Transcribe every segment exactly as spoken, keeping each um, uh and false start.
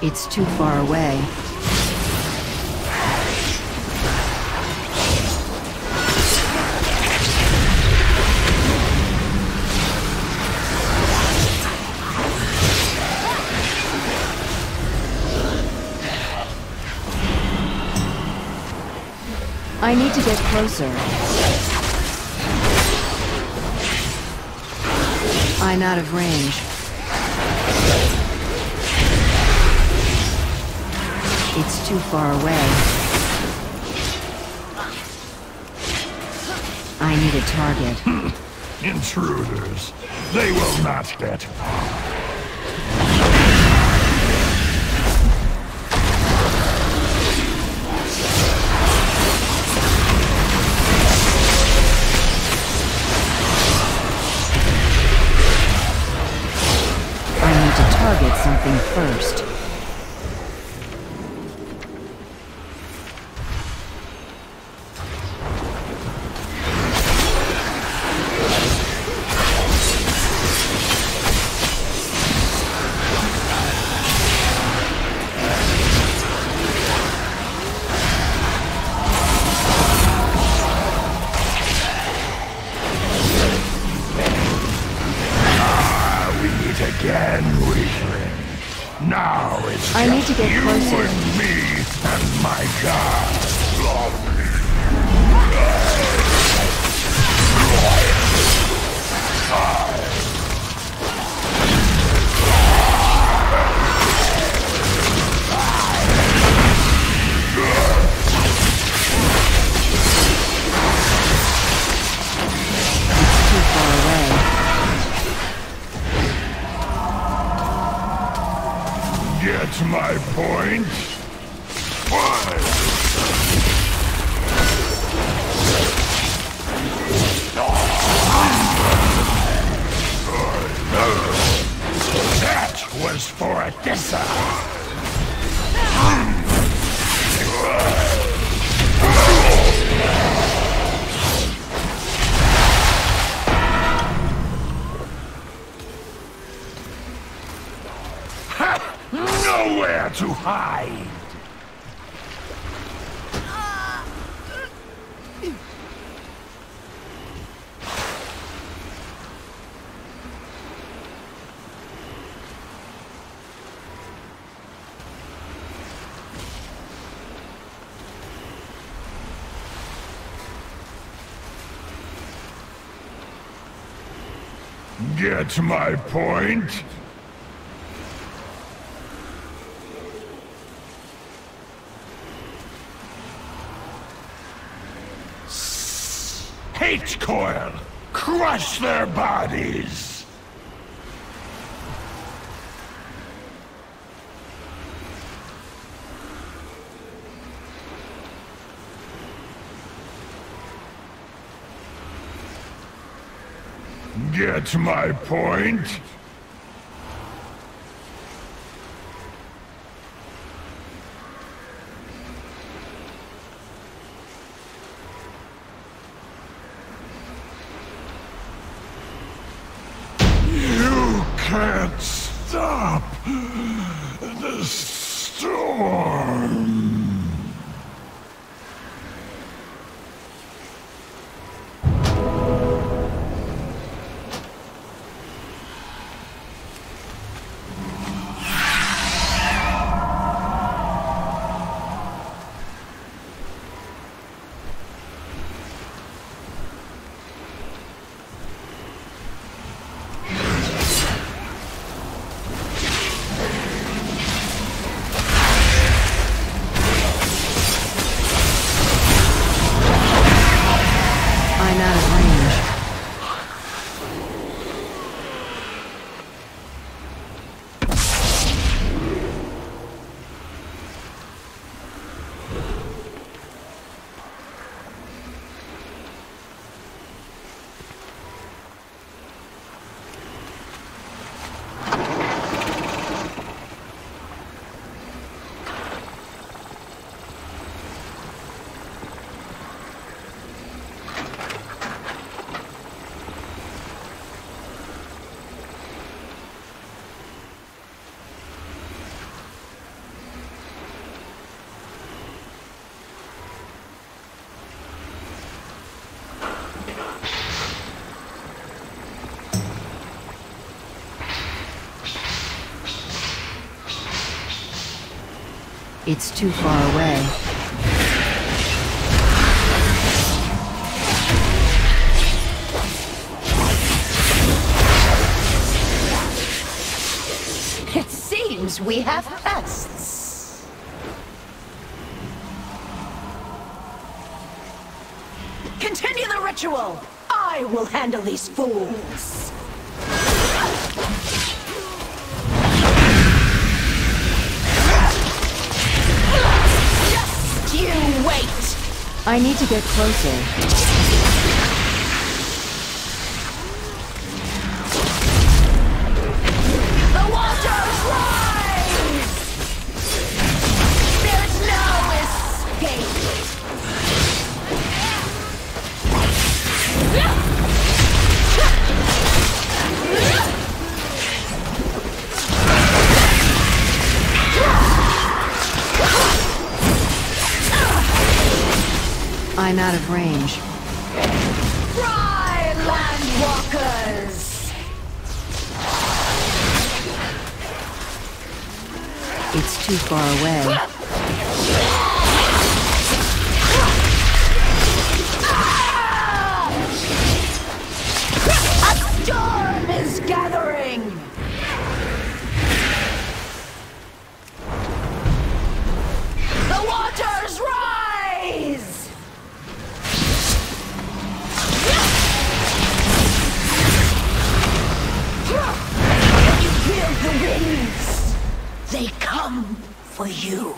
It's too far away. I need to get closer. I'm out of range. It's too far away. I need a target. Intruders. They will not get far. Target something first. Again, weakling. Now it's I need to get you closer. and me and my god. It's too far away. Get my point? Why? That was for Adessa! Nowhere to hide! Get my point? Hate coil! Crush their bodies! Get my point? Can't stop the storm. It's too far away. It seems we have pests. Continue the ritual. I will handle these fools. Just you wait. I need to get closer. The waters rise! There's no escape! I'm out of range. Fry, landwalkers! It's too far away. A storm is gathering! The waters rise! When you feel the winds, they come for you.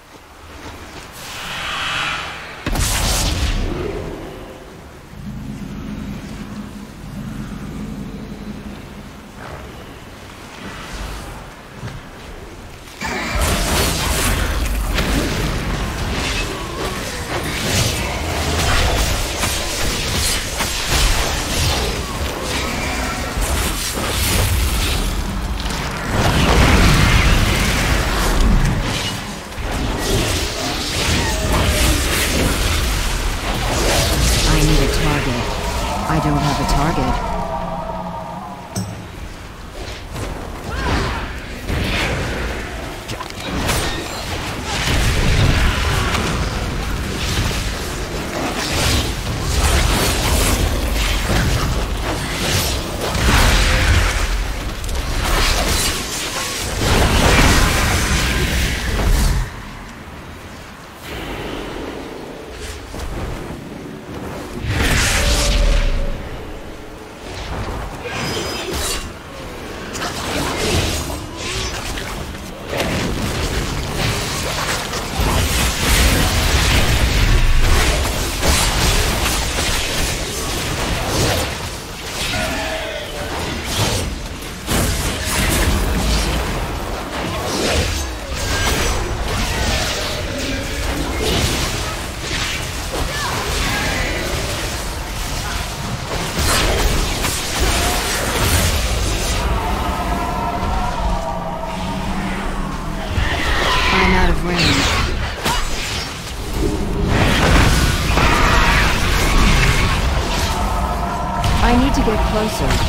I don't have a target. I'm out of range. I need to get closer.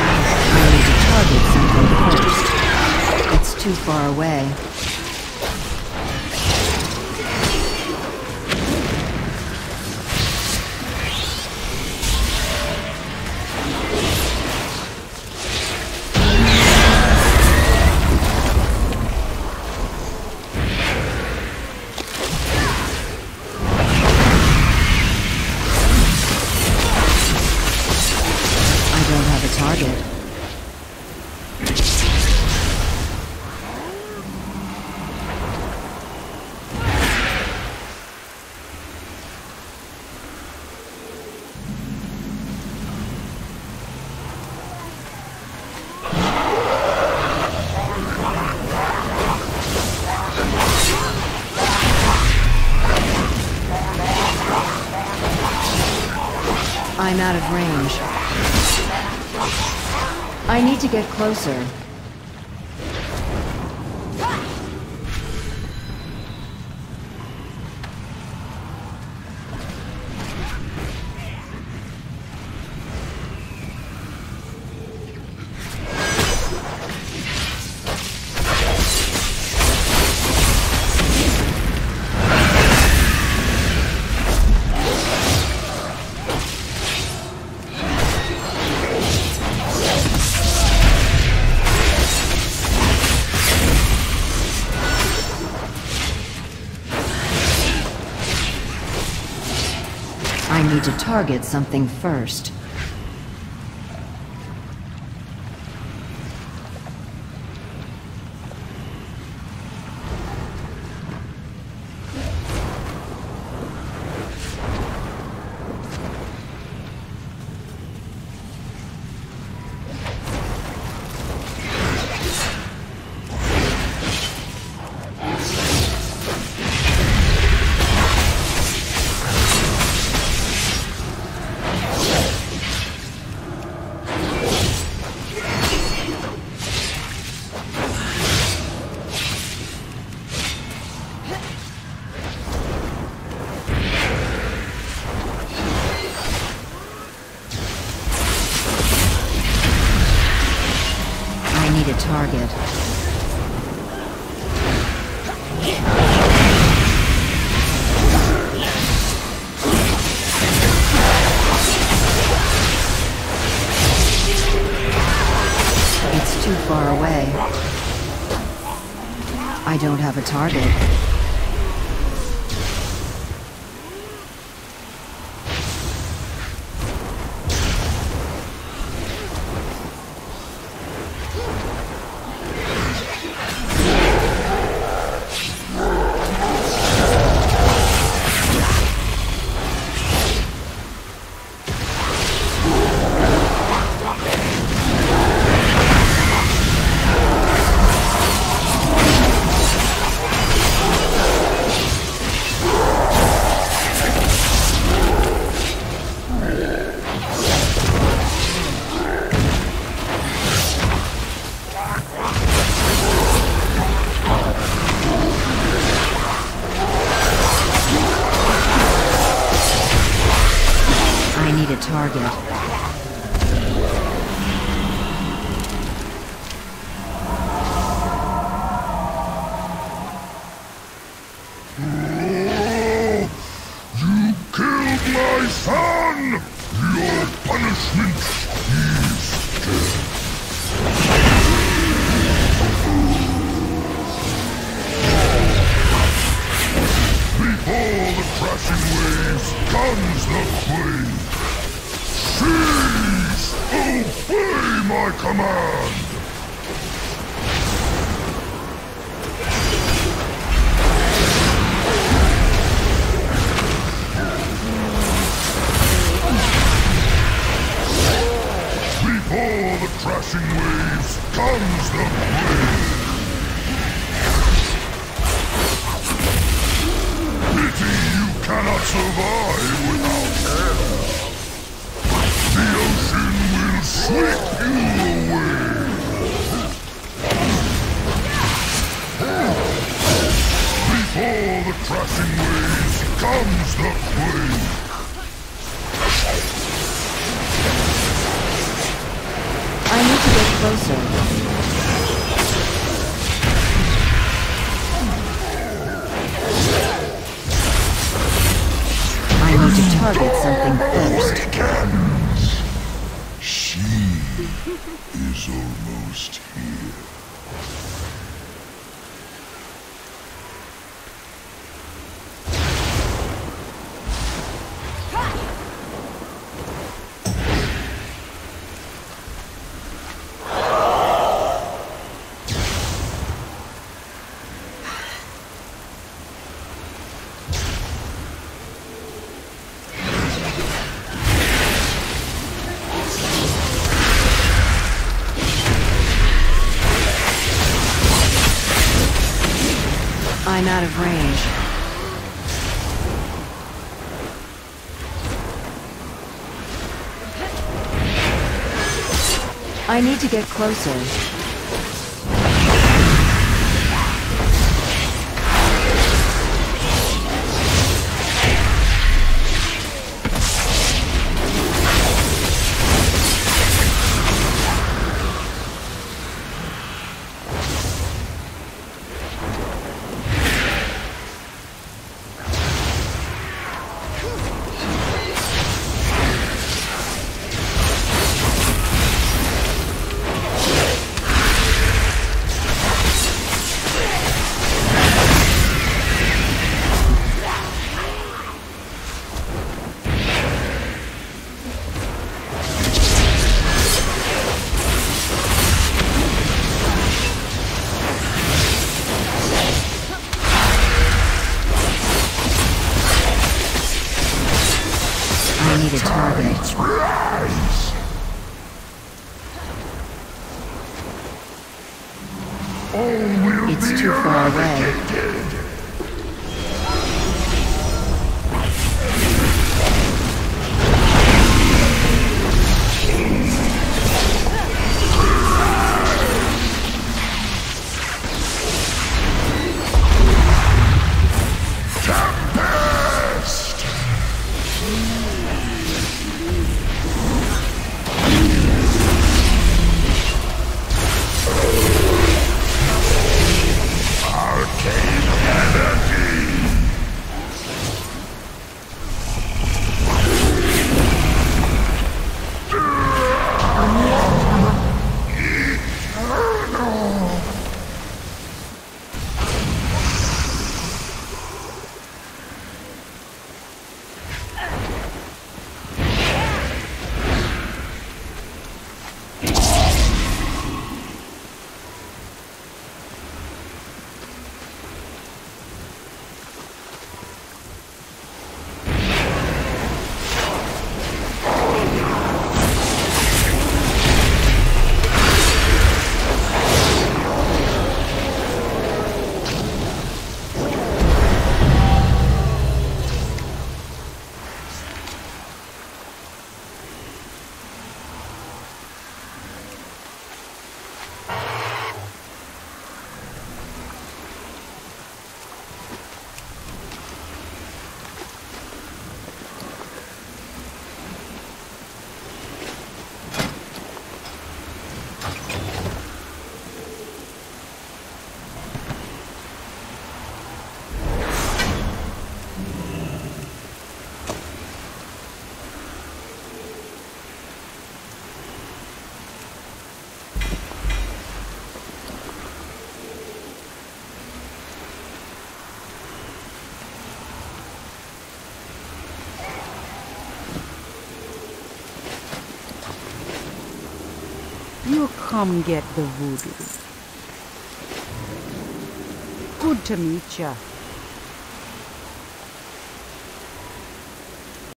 Too far away. I'm out of range. I need to get closer. I need to target something first. I need a target. It's too far away. I don't have a target. I need a target. You killed my son! Your punishment is death. Before the crashing waves comes the quake. Cease! Obey my command! Before the crashing waves comes the quake. Pity you cannot survive without air. The ocean will sweep you away. Before the crashing waves comes the quake. I need to get closer. I need to target something first. Awakens. She is almost here. I'm out of range. I need to get closer. I need a target. Rise! All will It's be too far away. eradicated. Tempest! Arcane energy! Eternal! You come get the voodoo. Good to meet ya.